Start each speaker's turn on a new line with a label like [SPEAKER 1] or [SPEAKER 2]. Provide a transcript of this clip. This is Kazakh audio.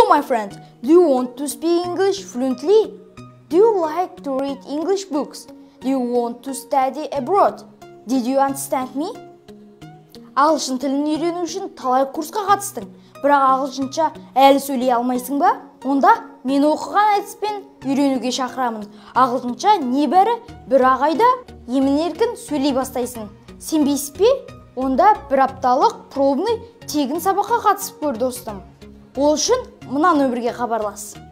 [SPEAKER 1] my friend, do you want to speak English fluently? Do you like to read English books? Do you want to study abroad? Did you understand me? Ағылшын тілін үйрену үшін талай курсқа қатыстың, бірақ ағылшынша әлі сөйлей алмайсың ба? Онда мен оқыған әдіспен үйренуге шақырамын. Ағылшынша небәрі бір айда емін-еркін сөйлей бастайсың. Сенбейсіз бе? Онда бір апталық пробный тегін сабаққа қатысып көр, достым. Ол үшін мына нөмірге хабарлас.